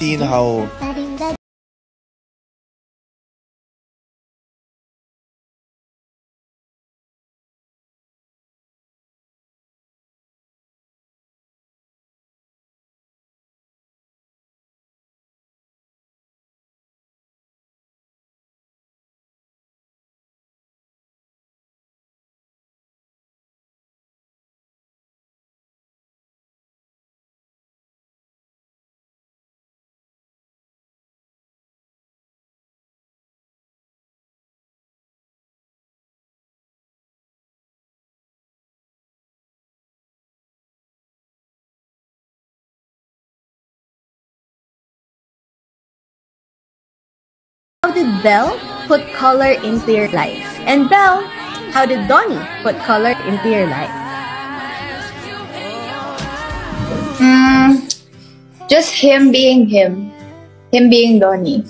seen how How did Belle put color into your life? And Belle, how did Donny put color into your life? Just him being him. Him being Donny.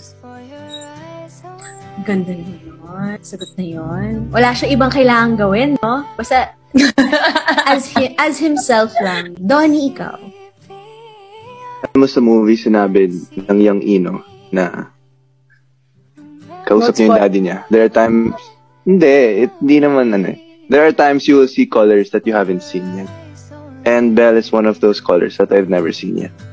Ganda na yun. Sagot na yun. Wala siya ibang kailangan gawin, no? Basta, as himself lang. Donny, ikaw. Alam mo sa movie, sinabi ng Young Ino na kausap niya yung daddy niya. There are times, hindi naman ano eh. There are times you will see colors that you haven't seen yet. And Belle is one of those colors that I've never seen yet.